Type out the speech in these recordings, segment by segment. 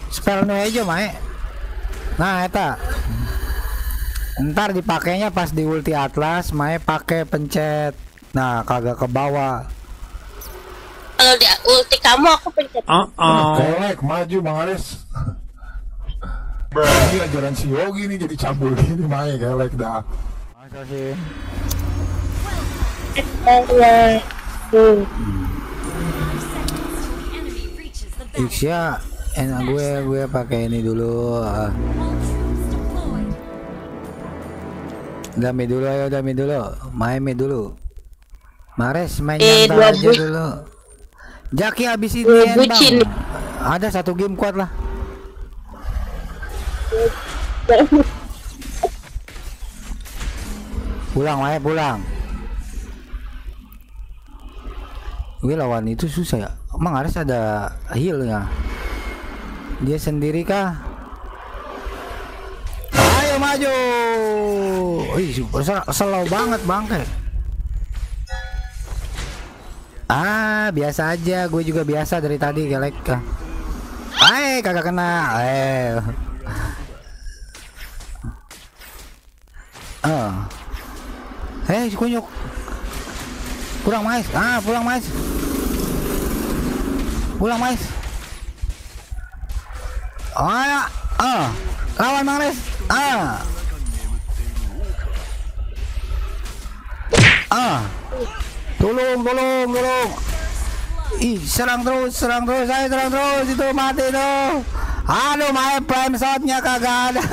Spell nu aja mae. Nah eta. Ntar dipakainya pas di ulti Atlas, mae pakai pencet. Nah, kagak ke bawah. Kalau di ulti kamu aku pencet. Kelek maju Bang Aris. Ini ajaran si Yogi nih jadi cabul gini mae kelek dah. Masa sih? Iksya, enak gue pakai ini dulu. Udah mid dulu, ayo udah mid dulu. Main mid dulu. Mares main nyantai aja dulu. Jaki habis ini bang. Ada satu game kuat lah. Pulang Mae, pulang. Gue lawan itu susah ya. Emang harus ada heal ya. Dia sendiri kah? Ayo maju. Wih, super slow banget bangke. Ah, biasa aja. Gue juga biasa dari tadi kelek. Kagak kena. Si kunyuk. Pulang mais. Pulang mais. Pulang mais. Lawan Mares. Tolong. Ih, serang terus, saya serang terus, itu mati tuh. Aduh, main prime shotnya kagak ada.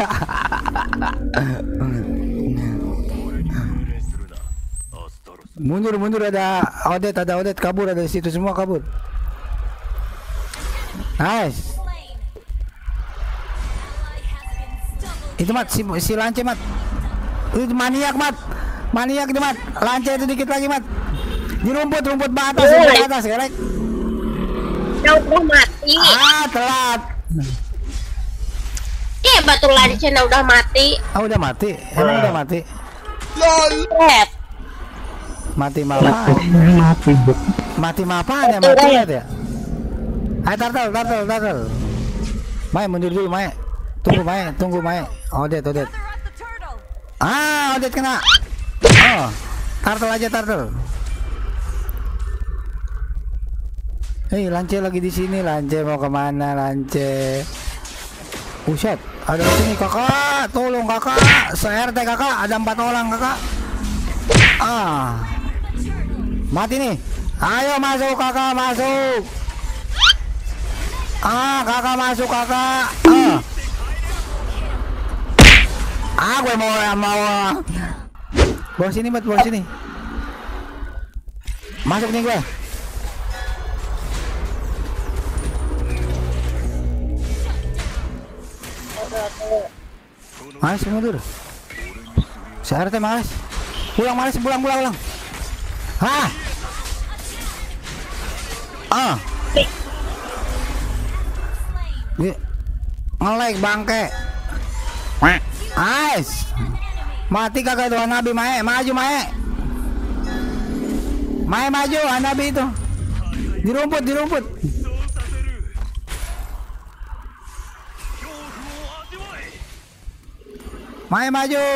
Mundur ada Odet kabur, ada di situ semua kabur. Nice. Itu mat si Lance mat. Itu maniak itu mat. Lance itu dikit lagi mat. Di rumput batas kelek. Udah mati. Telat. Batu Lance udah mati. Udah mati. Emang udah mati. Mati malah. Mati mapan ya mati ya. Ayo turtle. Mae mundur dulu Mae. Tunggu Mae. Odet. Odet kena. Turtle aja. Hei, Lance lagi di sini. Lance mau kemana Lance? Buset, ada di sini kakak. Tolong kakak. Se-RT kakak, ada 4 orang kakak. Mati nih. Ayo masuk kakak, masuk. Kakak masuk kakak. Gue mau. Bawa sini mat, bawa sini. Masuk nih gue. Mas mundur. Se-RT Mas. Pulang. Nge-lag bangke. Nice. Mati kagak tuh Hanabi Mae. Maju Mae. Mae maju Hanabi itu. Di rumput. Mae maju.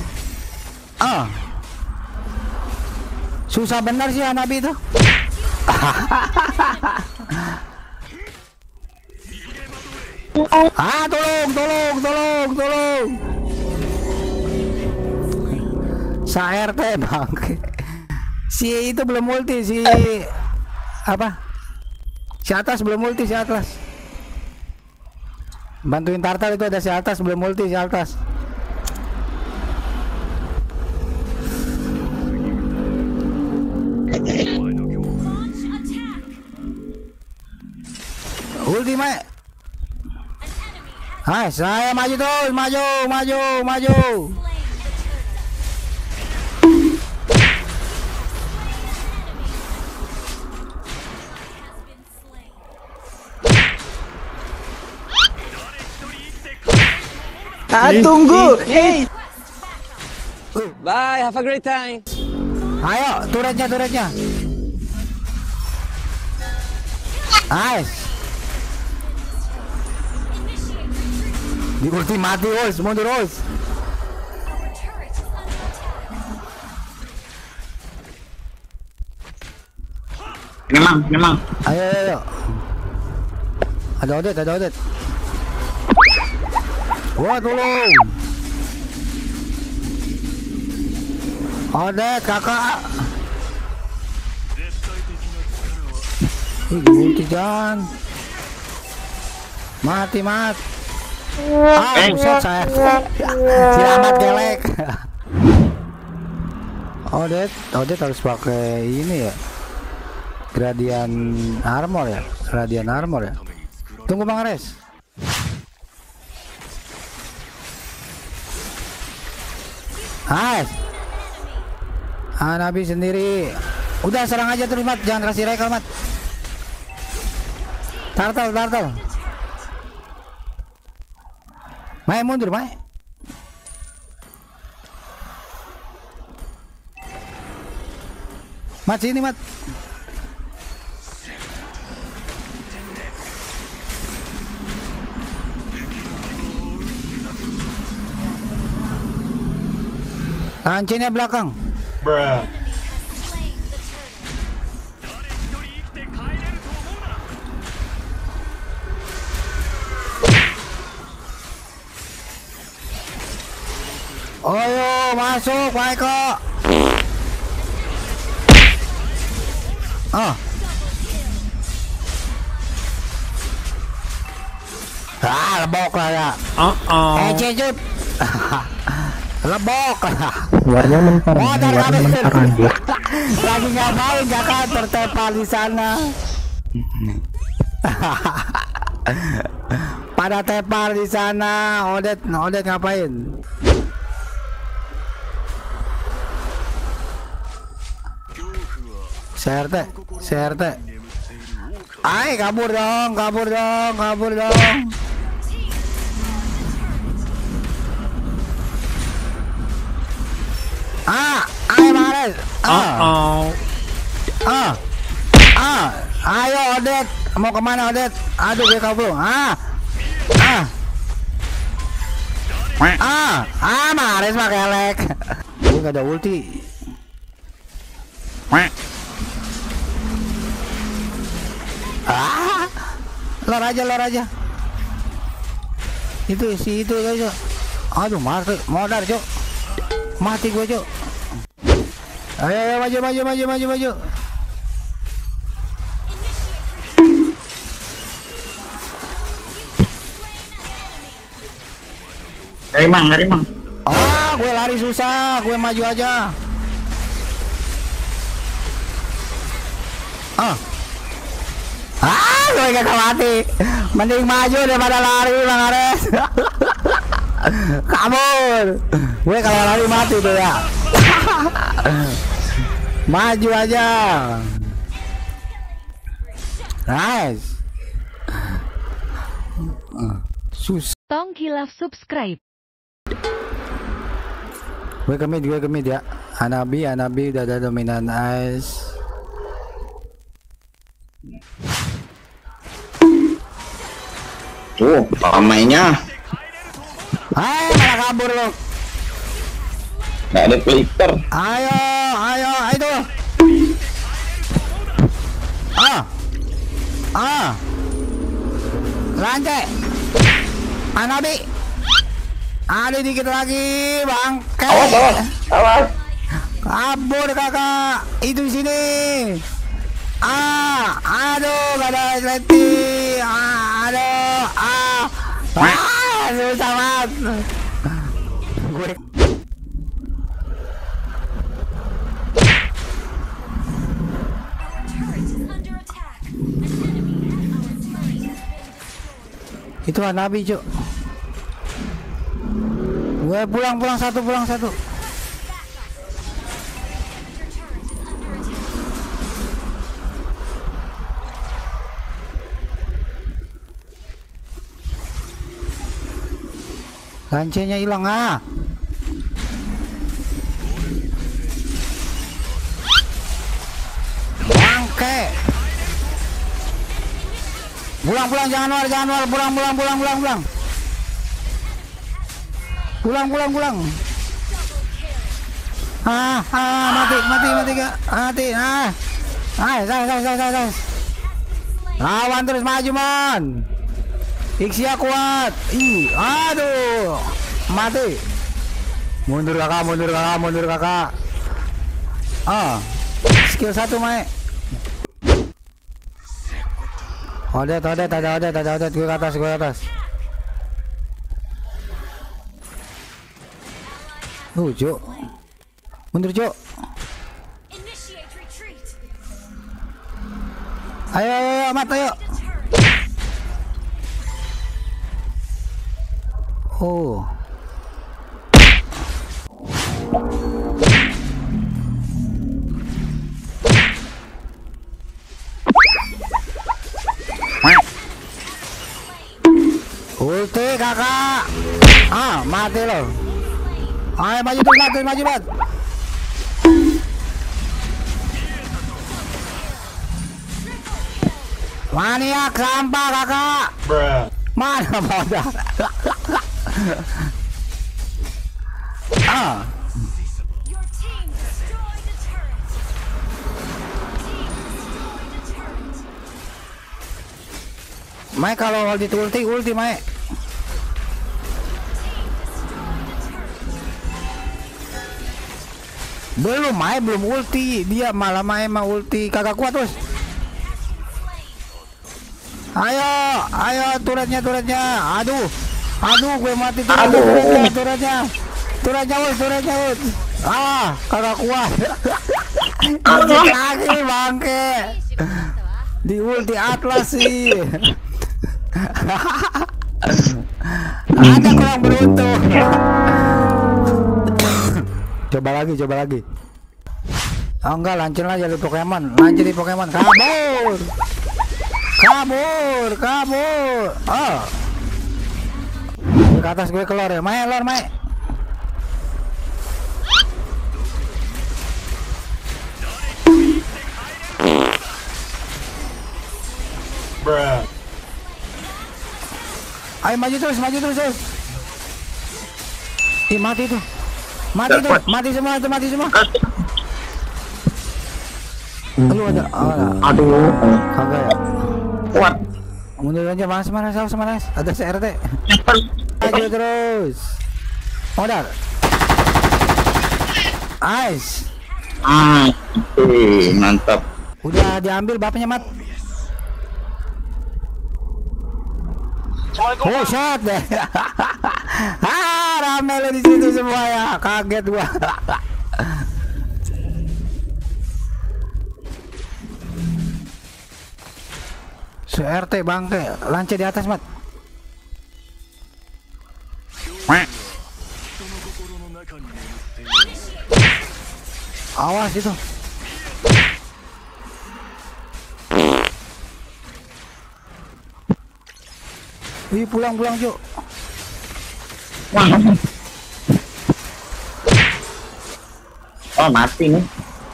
Susah bener sih Hanabi itu. Tolong. Sa-RT bang. Si itu belum multi, si apa? Si atas belum multi, si atas. Bantuin Tartar itu, ada si atas belum multi, si atas. Ulti Mae. Hai, saya maju terus, maju. Tunggu. Hey. Bye, have a great time. Ayo, turretnya. Nice. Di ulti mati, Us. Mundur, Us. Memang. Ayo. Ada Odet. Wah, tolong. Odet, kakak. Ulti jangan. Mati. Buset saya. Selamat gelek. Odet harus pakai ini ya. Radiant armor ya. Tunggu Bang Res. Nabi sendiri. Udah serang aja terus, Mat. Jangan kasih rekal, Mat. Tartal. Mai mundur, Mai. Mat sini, Mat. Lancinnya belakang. Ayo masuk, Maiko. Lebok lah ya. Cut. Lebok lah. Luarnya mentar anjir. Lagi ngapain kakak tertepal di sana? Pada tepal di sana. Odet ngapain? CRT. Ay, kabur dong. Ayo Mares. Ayo Odet, mau kemana Odet? Aduh, gue kabur. Mares mah kelek. Gue gak ada ulti. Lor aja. Itu aja. Aduh, modar, Cok. Mati gue, Cok. Ayo maju. Dari mang. Gue lari susah, gue maju aja. Gue gak mati. Mending maju daripada lari, Bang Ares. Kabur. Gue kalau lari mati tuh ya. Maju aja. Nice. Sus. Tong hilaf subscribe. Gue kemid ya. Anabi udah ada dominan ice. Tuh, ramainya. Malah kabur lo. Nggak ada flicker. Ayo itu. Lantai. Anabi. Ada dikit lagi, bangke. Awas. Kabur kakak. Itu sini. Aduh, gak ada leti. Susah banget. Itu Nabi, Cuk. Gue pulang satu. Lancenya hilang bangke. Pulang jangan war, pulang. Pulang. Mati Kak. Mati. Guys. Lawan terus, maju Mon. Ixia kuat. Aduh. Mati. Mundur kakak. Skill 1 Mae. Odet, ada gue ke atas. Cuk. Mundur, Cuk. Ayo, Mat, ayo. Ulti kakak. Mati lo. Ayo maju Mat. Maniak sampah kakak. Mana modal? Mai kalau di ulti Mai. Belum ulti, dia malah Mai mau ulti, kagak kuat terus. Ayo turretnya. Aduh gue mati turretnya. Kagak kuat. Lagi bangke. Di ulti Atlas sih. Ada kurang beruntung. Coba lagi. Oh enggak, lancur aja di Pokemon. Kabur. Ke atas gue keluar ya. Mai. Ayo maju terus. Mati tuh. Mati semua. Lu ada. Aduh. Kagak ya. Kuat. Mundur aja, manas. Ada CRT. Maju terus. Modal. Ice. Mantap. Udah diambil bapaknya, Mat. Oh, shot deh. Rame lo di situ semua ya. Kaget gua. CRT bangke, lancar di atas, Mat. Awas itu. Wih, pulang Cuk. Oh, mati nih.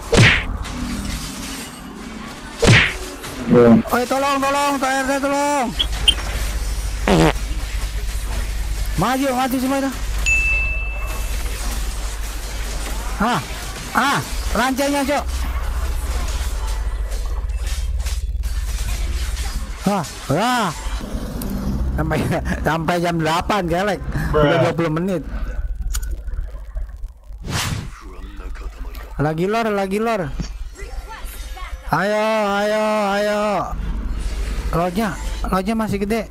Oi, tolong, TRT tolong. Maju semua itu. Lancenya, Cuk. Sampai jam 8 gelek. Udah 20 menit. Lagi lor. Ayo. Lodnya masih gede.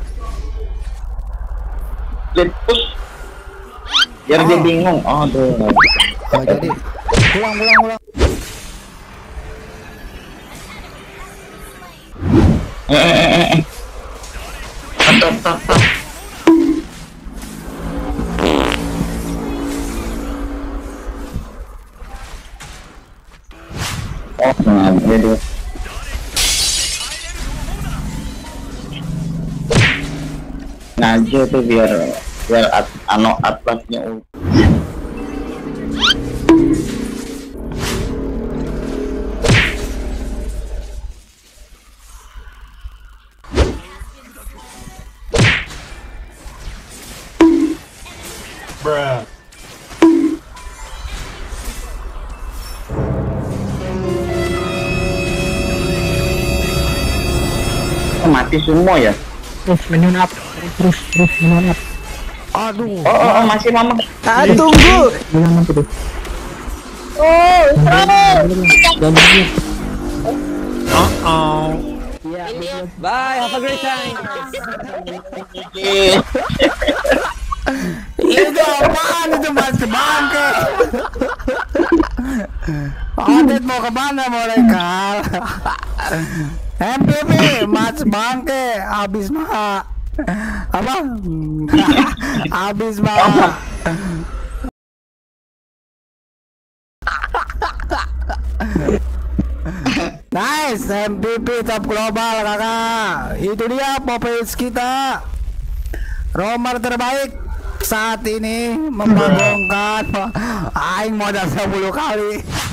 Push. Biar dia bingung. Aduh. Jadi pulang. Stop. Oh, aduh. Ngaju tuh biar Atlasnya Mati semua ya. Terus minion up. Terus minion up. Aduh. Oh, masih mama. Ah, tunggu. Minion up itu. Oh, Jangan begini. Bye, have a great time. Itu apaan itu mas bangke? Adet mau kemana mereka? MPP mas bangke habis mah apa? Habis mah. Nice, MVP top global kakak. Itu dia Popeyes kita. Romer terbaik saat ini membanggakan. Aing modal 10 kali.